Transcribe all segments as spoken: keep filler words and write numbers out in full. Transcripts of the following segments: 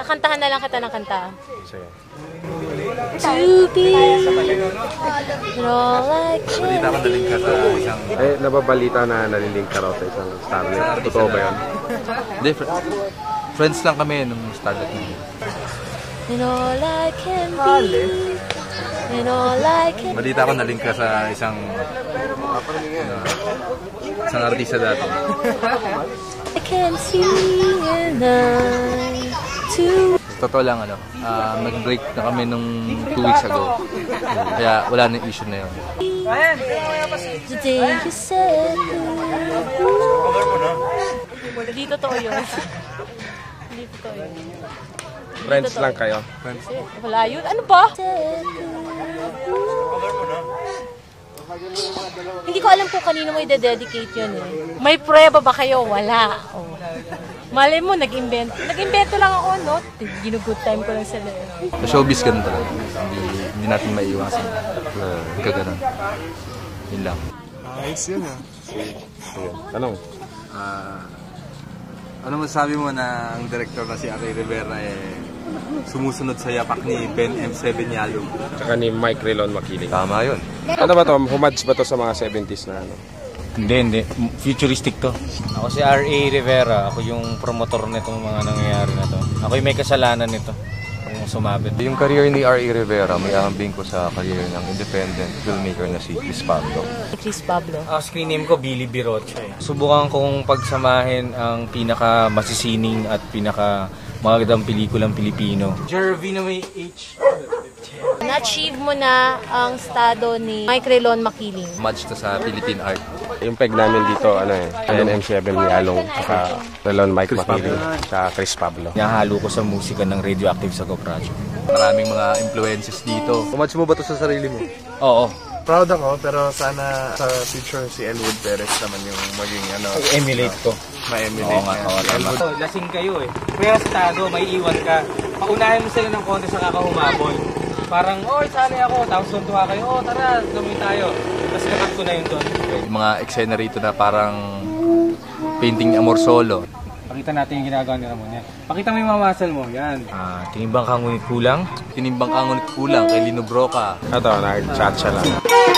Kakantahan na lang kita ng kanta. Sige. To be and all I can Balita ko naling ka sa isang... Eh, nababalita na nalilink ka raw sa isang starlet. Totoo ba yan? Hindi, friends lang kami nung starlet na yun. and all I can be and all I can Balita ko naling ka sa isang... Uh, isang artista dati. I can see and I too. Totoo lang, ano, uh, nag-break na kami nung two weeks ago. Kaya wala na yung issue na yun. The day you said hindi totoo yun. Hindi totoo yun. Friends lang kayo? Friends. Wala yun. Ano ba? Hindi ko alam kung kanino mo i-dedicate yun eh. May prueba ba kayo? Wala. Oh. Malay mo, nag-invento. Nag-invento lang ako, no? Ginugood time ko lang sila eh. Sa showbiz ganun talaga. Hindi, hindi natin maiiwasan. Uh, Kaganon. Yun lang. Ayos yun ha. Sige. Tanong. Uh, ano masasabi mo na ang director na si Ari Rivera eh sumusunod sa yapak ni Ben M seven Yalom? Tsaka ni Mike Relon Makiling. Tama yun. Ano ba to? Homage ba to sa mga seventies na ano? Hindi, hindi. Futuristic to. Ako si R A Rivera. Ako yung promotor nitong mga nangyayari na to. Ako yung may kasalanan nito. Kung sumabit. Yung career ni R A Rivera, may ahambing ko sa career ng independent filmmaker na si Chris Pablo. Chris Pablo. Ang screen name ko, Billy Birocho. Eh. Subukan kong pagsamahin ang pinaka masisining at pinaka magandang pelikulang Pilipino. Jervy na may H. Na-achieve mo na ang estado ni Mike Relon Makiling. Match to sa Philippine art. Yung peg namin dito, ano eh, Ben M seven Yalong, saka Relon Mike Makiling, saka Chris Pablo. Nahalo ko sa musika ng Radioactive Sago Project. Maraming mga influences dito. Match mo ba to sa sarili mo? Oo. Proud ako, pero sana sa future si Elwood Perez naman yung maging ano. Emulate ko. Ma-emulate Oo nga, niya. oo, tama. Elwood. Lasing kayo eh. Kaya sa tago, may iwan ka. Paunahin mo sila ng konti sa kakahumabol. Parang, oh, sanay ako. Tapos tuntua kayo, oh, tara, gawin tayo. Tapos nakat ko na yun doon. Yung mga eksena rito na parang painting amor solo. Pakita natin yung ginagawa ni Ramon. Yan. Pakita mo yung mga muscle mo. Yan. Ah, tinimbang ka ngunit kulang. Tinimbang ka ngunit kulang kay Lino Broca. Ito, nag-cha-cha lang.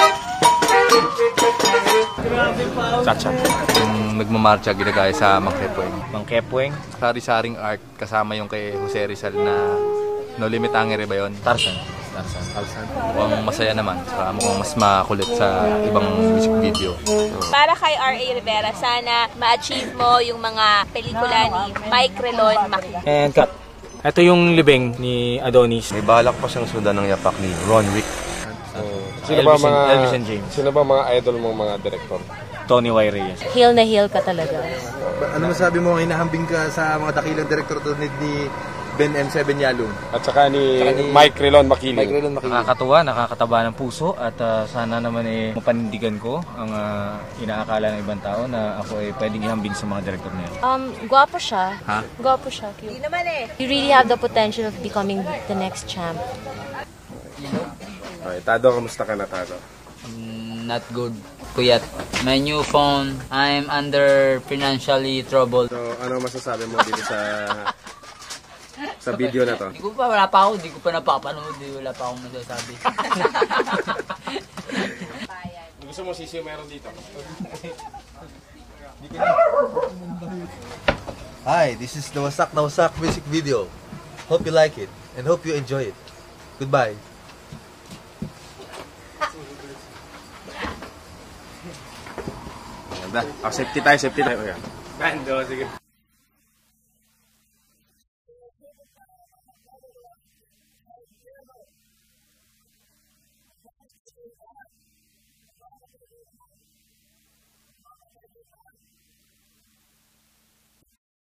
Cha-cha. Yung nagmamarcha ginagaya sa Mang Kepweng. Mang Kepweng. Sari-saring art kasama yung kay Jose Rizal na No Limit Angere ba yun? Tarzan. Tarzan. Tarzan. Mukhang masaya naman. Saka mukhang mas makulit sa ibang music video. Para kay R A Rivera, sana ma-achieve mo yung mga pelikula ni Mike Relon Makiling. And cut. Ito yung libing ni Adonis. May balak pa siyang sundan ng yapak ni Ron Wick. Sino ba Elvis and- mga Elvis and James. Sino ba mga idol mong mga director? Tony Y. Reyes. Hail na hail ka talaga. Ano masabi mo, hinahambing ka sa mga dakilang director tulad ni Ben M seven Yalong? At saka ni, Saka ni Mike Relon Makiling. Mike Relon Makiling. Nakakatuwa, nakakataba ng puso at uh, sana naman eh mapanindigan ko ang uh, inaakala ng ibang tao na ako ay eh, pwedeng ihambing sa mga director na yun. Um, gwapo siya. Ha? Gwapo siya. Cute. Hindi naman eh. You really have the potential of becoming the next champ. Okay, Tado, kamusta ka na, Tado? Mm, not good. Kuyat. My new phone, I'm under financially trouble. So, ano masasabi mo dito sa sa video na to? Hindi ko pa, wala pa ako, hindi ko pa napapanood, di, wala pa akong masasabi. Gusto mo sisiyo meron dito? Hi, this is the Wasak na Wasak music video. Hope you like it and hope you enjoy it. Goodbye. Ganda. Oh, safety tayo, safety tayo. Ganda, sige.